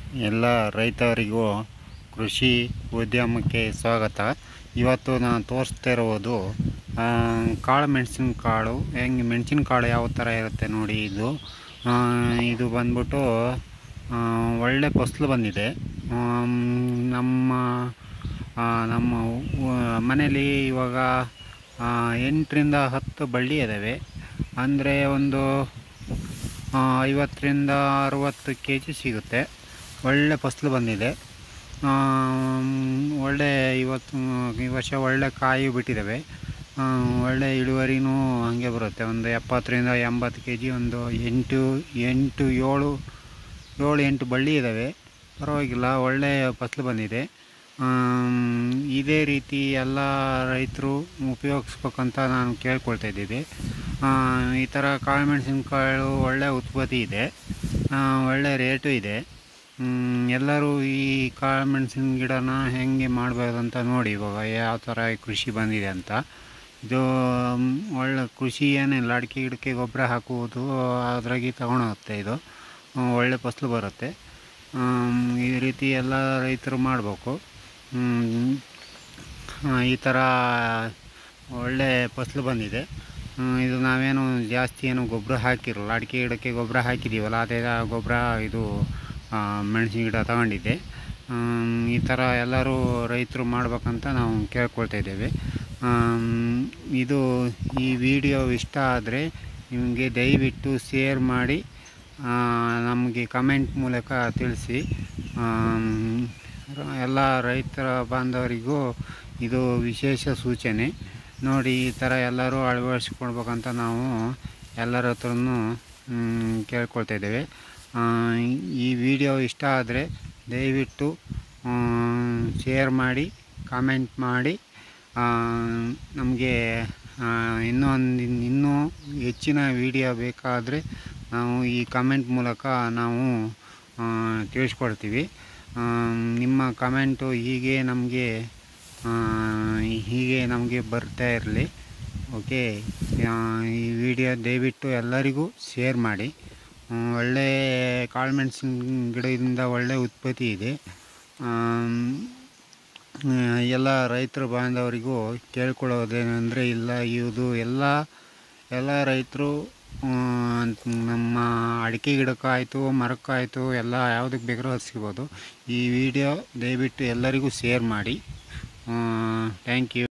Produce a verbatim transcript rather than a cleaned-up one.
ಎಲ್ಲ ರೈತರಿಗೂ ಕೃಷಿ ಉದ್ಯಮಕ್ಕೆ ಸ್ವಾಗತ. ಇವತ್ತು ನಾನು ತೋರಿಸ್ತಾ ಇರುವುದು ಕಾಳು ಮೆಣಸಿನ ಕಾಳು. ಹೆಂಗೆ ಮೆಣಸಿನ ಕಾಳು ಯಾವ ಥರ ಇರುತ್ತೆ ನೋಡಿ. ಇದು ಇದು ಬಂದ್ಬಿಟ್ಟು ಒಳ್ಳೆ ಫಸಲು ಬಂದಿದೆ. ನಮ್ಮ ನಮ್ಮ ಮನೇಲಿ ಇವಾಗ ಎಂಟರಿಂದ ಹತ್ತು ಬಳ್ಳಿ ಇದ್ದಾವೆ. ಅಂದರೆ ಒಂದು ಐವತ್ತರಿಂದ ಅರುವತ್ತು ಕೆ ಜಿ ಸಿಗುತ್ತೆ. ಒಳ್ಳೆ ಫಸಲು ಬಂದಿದೆ. ಒಳ್ಳೆ ಇವತ್ತು ಈ ವರ್ಷ ಒಳ್ಳೆ ಕಾಯಿ ಬಿಟ್ಟಿದ್ದಾವೆ. ಒಳ್ಳೆ ಇಳುವರಿನೂ ಹಾಗೆ ಬರುತ್ತೆ. ಒಂದು ಎಪ್ಪತ್ತರಿಂದ ಎಂಬತ್ತು ಕೆ ಜಿ, ಒಂದು ಎಂಟು ಎಂಟು ಏಳು ಏಳು ಎಂಟು ಬಳ್ಳಿ ಇದ್ದಾವೆ. ಪರವಾಗಿಲ್ಲ, ಒಳ್ಳೆ ಫಸಲು ಬಂದಿದೆ. ಇದೇ ರೀತಿ ಎಲ್ಲ ರೈತರು ಉಪಯೋಗಿಸ್ಬೇಕಂತ ನಾನು ಕೇಳ್ಕೊಳ್ತಾ ಇದ್ದೀನಿ. ಈ ಥರ ಕಾಳು ಮೆಣಸಿನಕಾಳು ಒಳ್ಳೆ ಉತ್ಪತ್ತಿ ಇದೆ, ಒಳ್ಳೆ ರೇಟು ಇದೆ. ಎಲ್ಲರೂ ಈ ಕಾಳು ಮೆಣಸಿನ ಗಿಡನ ಹೆಂಗೆ ಮಾಡ್ಬೋದಂತ ನೋಡಿ. ಇವಾಗ ಯಾವ ಥರ ಕೃಷಿ ಬಂದಿದೆ ಅಂತ. ಇದು ಒಳ್ಳೆ ಕೃಷಿ ಏನಿಲ್ಲ, ಅಡಿಕೆ ಗಿಡಕ್ಕೆ ಗೊಬ್ಬರ ಹಾಕುವುದು, ಅದ್ರಾಗಿ ತಗೊಳತ್ತೆ. ಇದು ಒಳ್ಳೆ ಫಸಲು ಬರುತ್ತೆ. ಈ ರೀತಿ ಎಲ್ಲ ರೈತರು ಮಾಡಬೇಕು. ಈ ಥರ ಒಳ್ಳೆ ಫಸಲು ಬಂದಿದೆ. ಇದು ನಾವೇನು ಜಾಸ್ತಿ ಏನು ಗೊಬ್ಬರ ಹಾಕಿರಲ್ಲ. ಅಡಿಕೆ ಗಿಡಕ್ಕೆ ಗೊಬ್ಬರ ಹಾಕಿದ್ದೀವಲ್ಲ, ಅದೇ ಗೊಬ್ಬರ ಇದು ಮೆಣಸಿನ ಗಿಡ ತಗೊಂಡಿದ್ದೆ. ಈ ಥರ ಎಲ್ಲರೂ ರೈತರು ಮಾಡ್ಬೇಕಂತ ನಾವು ಕೇಳ್ಕೊಳ್ತಾ ಇದ್ದೇವೆ. ಇದು ಈ ವಿಡಿಯೋ ಇಷ್ಟ ಆದರೆ ನಿಮಗೆ ದಯವಿಟ್ಟು ಶೇರ್ ಮಾಡಿ, ನಮಗೆ ಕಮೆಂಟ್ ಮೂಲಕ ತಿಳಿಸಿ. ಎಲ್ಲ ರೈತರ ಬಾಂಧವರಿಗೂ ಇದು ವಿಶೇಷ ಸೂಚನೆ ನೋಡಿ. ಈ ಥರ ಎಲ್ಲರೂ ಅಳವಡಿಸ್ಕೊಳ್ಬೇಕಂತ ನಾವು ಎಲ್ಲರ ಹತ್ರನೂ ಕೇಳ್ಕೊಳ್ತಾ ಇದ್ದೇವೆ. ಈ ವಿಡಿಯೋ ಇಷ್ಟ ಆದರೆ ದಯವಿಟ್ಟು ಶೇರ್ ಮಾಡಿ, ಕಾಮೆಂಟ್ ಮಾಡಿ. ನಮಗೆ ಇನ್ನೂ ಒಂದು ಇನ್ನೂ ಹೆಚ್ಚಿನ ವಿಡಿಯೋ ಬೇಕಾದರೆ ನಾವು ಈ ಕಮೆಂಟ್ ಮೂಲಕ ನಾವು ತಿಳಿಸ್ಕೊಡ್ತೀವಿ. ನಿಮ್ಮ ಕಮೆಂಟು ಹೀಗೆ ನಮಗೆ ಹೀಗೆ ನಮಗೆ ಬರ್ತಾ ಇರಲಿ. ಓಕೆ, ಈ ವಿಡಿಯೋ ದಯವಿಟ್ಟು ಎಲ್ಲರಿಗೂ ಶೇರ್ ಮಾಡಿ. ಒಳ್ಳೆ ಕಾಳು ಮೆಣಸಿನ ಗಿಡದಿಂದ ಒಳ್ಳೆ ಉತ್ಪತ್ತಿ ಇದೆ. ಎಲ್ಲ ರೈತರ ಬಾಂಧವರಿಗೂ ಕೇಳ್ಕೊಳ್ಳೋದೇನೆಂದರೆ, ಇಲ್ಲ ಇದು ಎಲ್ಲ ಎಲ್ಲ ರೈತರು ನಮ್ಮ ಅಡಿಕೆ ಗಿಡಕ್ಕಾಯಿತು, ಮರಕ್ಕಾಯಿತು, ಎಲ್ಲ ಯಾವುದಕ್ಕೆ ಬೇಕಾದ್ರೂ ಹಚ್ಕೋಬೋದು. ಈ ವಿಡಿಯೋ ದಯವಿಟ್ಟು ಎಲ್ಲರಿಗೂ ಶೇರ್ ಮಾಡಿ. Thank you.